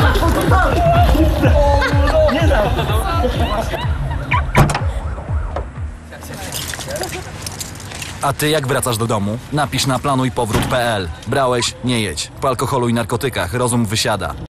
A ty jak wracasz do domu? Napisz na planujpowrót.pl. Brałeś? Nie jedź. Po alkoholu i narkotykach rozum wysiada.